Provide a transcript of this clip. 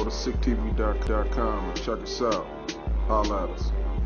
go to sicktv.com and check us out. Holla at us.